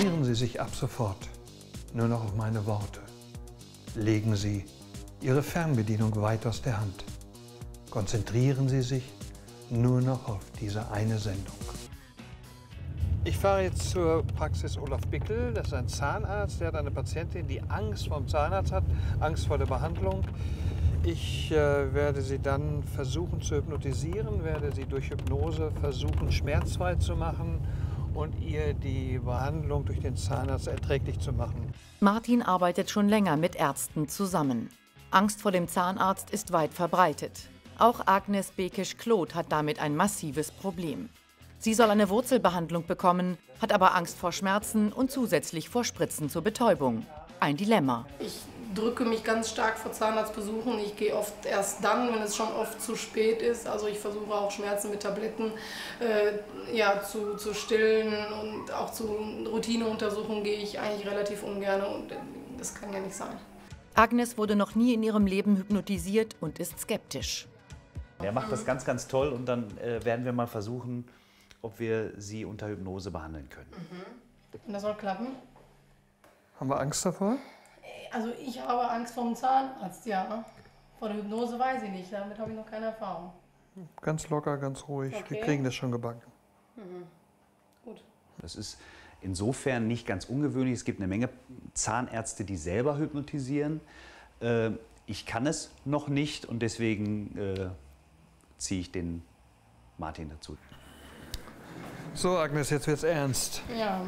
Konzentrieren Sie sich ab sofort nur noch auf meine Worte. Legen Sie Ihre Fernbedienung weit aus der Hand. Konzentrieren Sie sich nur noch auf diese eine Sendung. Ich fahre jetzt zur Praxis Olaf Bickel. Das ist ein Zahnarzt, der hat eine Patientin, die Angst vor dem Zahnarzt hat, Angst vor der Behandlung. Ich werde sie dann versuchen zu hypnotisieren, werde sie durch Hypnose versuchen, schmerzfrei zu machen und ihr die Behandlung durch den Zahnarzt erträglich zu machen. Martin arbeitet schon länger mit Ärzten zusammen. Angst vor dem Zahnarzt ist weit verbreitet. Auch Agnes Bekisch-Kloth hat damit ein massives Problem. Sie soll eine Wurzelbehandlung bekommen, hat aber Angst vor Schmerzen und zusätzlich vor Spritzen zur Betäubung. Ein Dilemma. Ich drücke mich ganz stark vor Zahnarztbesuchen. Ich gehe oft erst dann, wenn es schon oft zu spät ist. Also ich versuche auch Schmerzen mit Tabletten zu stillen, und auch zu Routineuntersuchungen gehe ich eigentlich relativ ungern, und das kann ja nicht sein. Agnes wurde noch nie in ihrem Leben hypnotisiert und ist skeptisch. Er macht das ganz, ganz toll, und dann werden wir mal versuchen, ob wir sie unter Hypnose behandeln können. Und das soll klappen? Haben wir Angst davor? Also ich habe Angst vor dem Zahnarzt, ja. Vor der Hypnose weiß ich nicht, damit habe ich noch keine Erfahrung. Ganz locker, ganz ruhig. Okay. Wir kriegen das schon gebacken. Gut. Das ist insofern nicht ganz ungewöhnlich. Es gibt eine Menge Zahnärzte, die selber hypnotisieren. Ich kann es noch nicht, und deswegen ziehe ich den Martin dazu. So, Agnes, jetzt wird's ernst. Ja.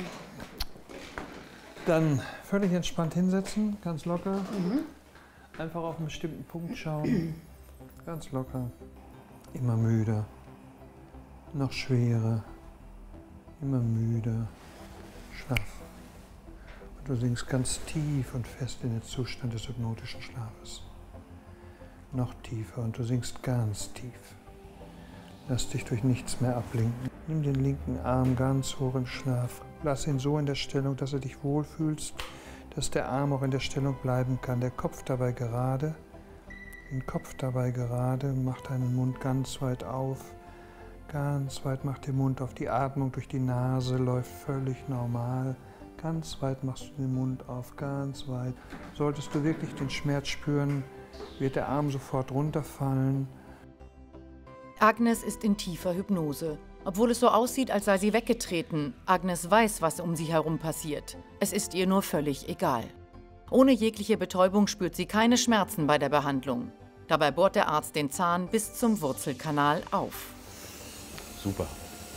Dann völlig entspannt hinsetzen, ganz locker. Einfach auf einen bestimmten Punkt schauen. Ganz locker. Immer müder. Noch schwerer. Immer müder. Schlaf. Und du sinkst ganz tief und fest in den Zustand des hypnotischen Schlafes. Noch tiefer, und du sinkst ganz tief. Lass dich durch nichts mehr ablenken. Nimm den linken Arm ganz hoch im Schlaf. Lass ihn so in der Stellung, dass du dich wohlfühlst, dass der Arm auch in der Stellung bleiben kann. Der Kopf dabei gerade. Den Kopf dabei gerade. Mach deinen Mund ganz weit auf. Ganz weit mach den Mund auf. Die Atmung durch die Nase läuft völlig normal. Ganz weit machst du den Mund auf. Ganz weit. Solltest du wirklich den Schmerz spüren, wird der Arm sofort runterfallen. Agnes ist in tiefer Hypnose. Obwohl es so aussieht, als sei sie weggetreten. Agnes weiß, was um sie herum passiert. Es ist ihr nur völlig egal. Ohne jegliche Betäubung spürt sie keine Schmerzen bei der Behandlung. Dabei bohrt der Arzt den Zahn bis zum Wurzelkanal auf. Super.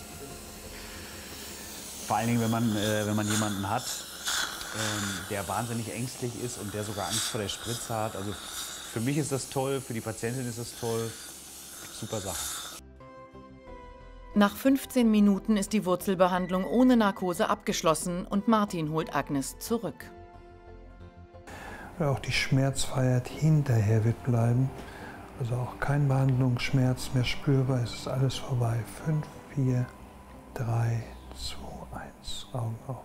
Vor allen Dingen, wenn man jemanden hat, der wahnsinnig ängstlich ist und der sogar Angst vor der Spritze hat. Also für mich ist das toll, für die Patientin ist das toll. Super Sache. Nach 15 Minuten ist die Wurzelbehandlung ohne Narkose abgeschlossen und Martin holt Agnes zurück. Auch die Schmerzfreiheit hinterher wird bleiben. Also auch kein Behandlungsschmerz mehr spürbar. Es ist alles vorbei. 5, 4, 3, 2, 1. Augen auf.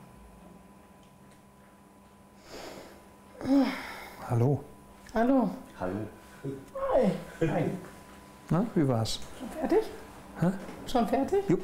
Hallo. Hallo. Hallo. Hi. Hi. Na, wie war's? Schon fertig? Hä? Schon fertig? Jupp.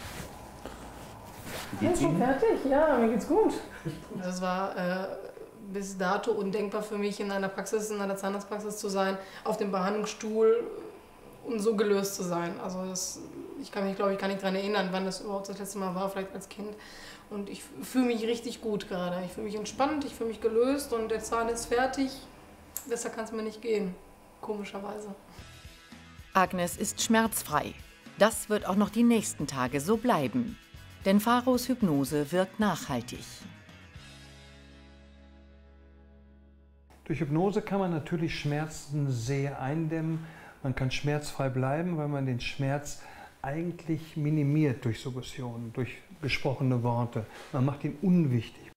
Ja, schon fertig? Ja, mir geht's gut. Das war bis dato undenkbar für mich, in einer Zahnarztpraxis zu sein, auf dem Behandlungsstuhl und so gelöst zu sein. Also ich kann mich, glaube ich, gar nicht daran erinnern, wann das überhaupt das letzte Mal war, vielleicht als Kind. Und ich fühle mich richtig gut gerade. Ich fühle mich entspannt, ich fühle mich gelöst, und der Zahn ist fertig. Besser kann es mir nicht gehen, komischerweise. Agnes ist schmerzfrei. Das wird auch noch die nächsten Tage so bleiben. Denn Pharos Hypnose wirkt nachhaltig. Durch Hypnose kann man natürlich Schmerzen sehr eindämmen. Man kann schmerzfrei bleiben, weil man den Schmerz eigentlich minimiert durch Suggestionen, durch gesprochene Worte. Man macht ihn unwichtig.